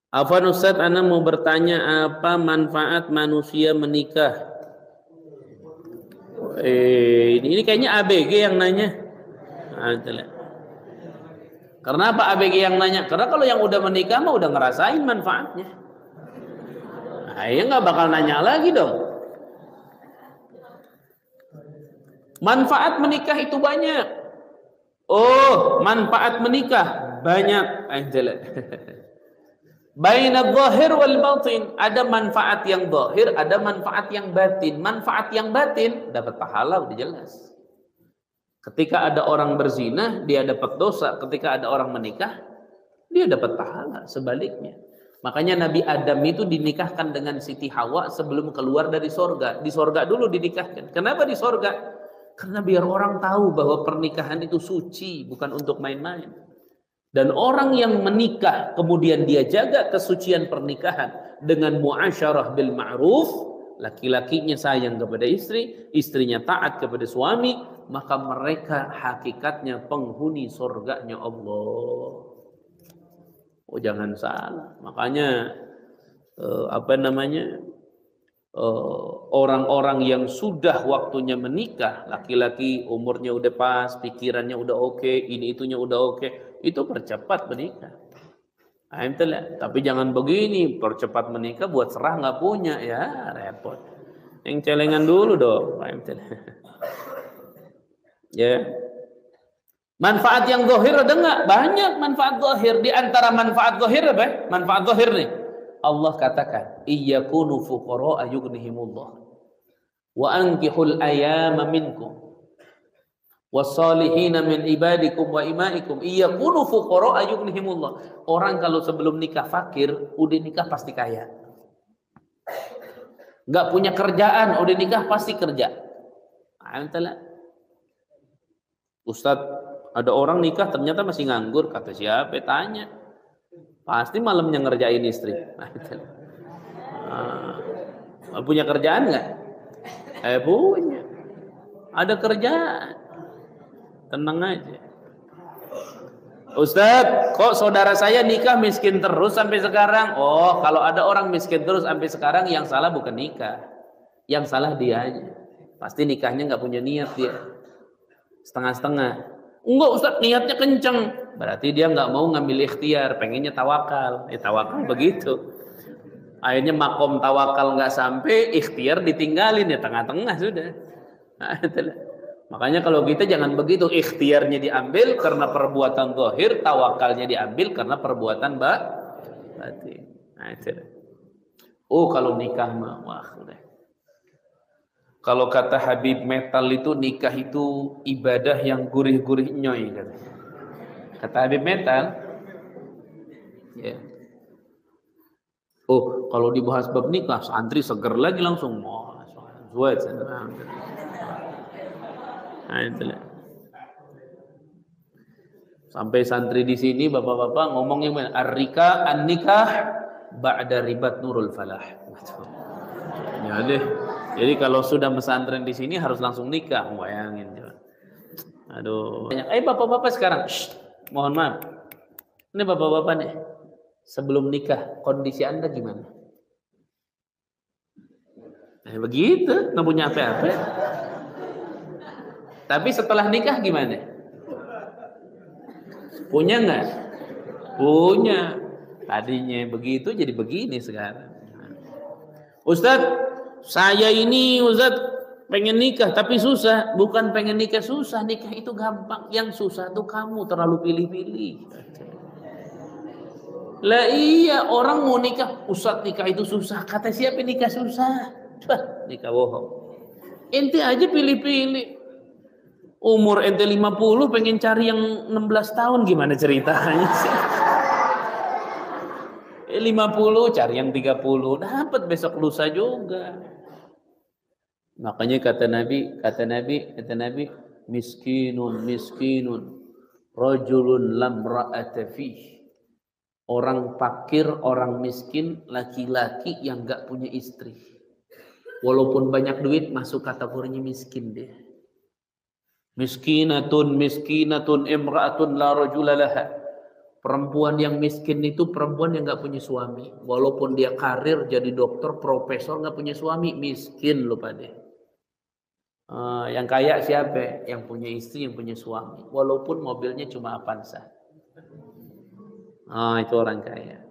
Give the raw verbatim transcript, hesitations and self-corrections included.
Afwan Ustaz, ana mau bertanya apa manfaat manusia menikah? Eh, ini, ini kayaknya A B G yang nanya. Nah, karena apa A B G yang nanya? Karena kalau yang udah menikah mah udah ngerasain manfaatnya. Nah, ya nggak bakal nanya lagi dong. Manfaat menikah itu banyak. Oh, manfaat menikah banyak. Angela. Baina dhahir wal batin, ada manfaat yang zahir, ada manfaat yang batin. Manfaat yang batin dapat pahala, udah jelas. Ketika ada orang berzina, dia dapat dosa. Ketika ada orang menikah, dia dapat pahala. Sebaliknya, makanya Nabi Adam itu dinikahkan dengan Siti Hawa sebelum keluar dari sorga. Di sorga dulu dinikahkan. Kenapa di sorga? Karena biar orang tahu bahwa pernikahan itu suci, bukan untuk main-main. Dan orang yang menikah kemudian dia jaga kesucian pernikahan dengan muasyarah bil ma'ruf, laki-lakinya sayang kepada istri, istrinya taat kepada suami, maka mereka hakikatnya penghuni surganya Allah. Oh, jangan salah. Makanya eh, apa namanya? Orang-orang uh, yang sudah waktunya menikah, laki-laki umurnya udah pas, pikirannya udah oke, okay, ini itunya udah oke, okay, itu percepat menikah. Nah, tapi jangan begini, percepat menikah buat serah nggak punya, ya repot. Yang celengan dulu dong. Ya. Manfaat yang zahir ada nggak? Banyak manfaat zahir. Di antara manfaat zahir apa? Manfaat zahir nih. Allah katakan, iyakunu fuqara yughnihimullah wa ankihul ayama minkum wassalihina min ibadikum wa imaikum iyakunu fuqara yughnihimullah. Orang kalau sebelum nikah fakir, udah nikah pasti kaya. Enggak punya kerjaan, udah nikah pasti kerja. Antara Ustaz, ada orang nikah ternyata masih nganggur, kata siapa? Tanya. Pasti malamnya ngerjain istri. Nah, punya kerjaan nggak? Eh punya. Ada kerjaan. Tenang aja. Ustadz, kok saudara saya nikah miskin terus sampai sekarang? Oh, kalau ada orang miskin terus sampai sekarang, yang salah bukan nikah. Yang salah dia aja. Pasti nikahnya nggak punya niat dia. Setengah-setengah. Enggak Ustadz, niatnya kenceng. Berarti dia nggak mau ngambil ikhtiar, pengennya tawakal. Eh tawakal begitu. Akhirnya makom tawakal nggak sampai, ikhtiar ditinggalin, ya tengah-tengah sudah. Nah, makanya kalau kita jangan begitu, ikhtiarnya diambil karena perbuatan zahir, tawakalnya diambil karena perbuatan batin. Nah, oh kalau nikah mah wah udah. Kalau kata Habib Metal itu nikah itu ibadah yang gurih-gurih nyoy katanya. Kata Habib Metal, ya. Oh, kalau dibahas bab nikah, santri seger lagi langsung. Oh, zuat. Nah, itulah. Sampai santri di sini bapak-bapak ngomongnya mana? Ar-rika an-nikah ba'da ribat nurul falah. Ya deh. Jadi kalau sudah pesantren di sini harus langsung nikah, bayangin. Aduh. Eh bapak-bapak sekarang, shh, mohon maaf. Ini bapak-bapak nih, sebelum nikah kondisi Anda gimana? Eh, begitu, nggak punya apa-apa. Tapi setelah nikah gimana? Punya nggak? Punya. Tadinya begitu jadi begini sekarang. Ustadz, saya ini Ustadz pengen nikah tapi susah. Bukan pengen nikah susah, nikah itu gampang. Yang susah tuh kamu terlalu pilih-pilih. Lah iya, orang mau nikah, Ustadz nikah itu susah. Kata siapa nikah susah? Bah, nikah bohong. Ente aja pilih-pilih. Umur ente lima puluh pengen cari yang enam belas tahun, gimana ceritanya sih? Eh, lima puluh cari yang tiga puluh, dapat besok lusa juga. Makanya kata Nabi, kata Nabi, kata Nabi, miskinun miskinun rajulun lam ra'ata fih. Orang fakir, orang miskin, laki-laki yang enggak punya istri. Walaupun banyak duit masuk kategorinya miskin dia. Miskinatun miskinatun imra'atun la rajula laha. Perempuan yang miskin itu perempuan yang nggak punya suami. Walaupun dia karir jadi dokter, profesor, nggak punya suami, miskin loh pada. Uh, yang kaya siapa? Yang punya istri, yang punya suami. Walaupun mobilnya cuma Avanza. Ah, itu orang kaya.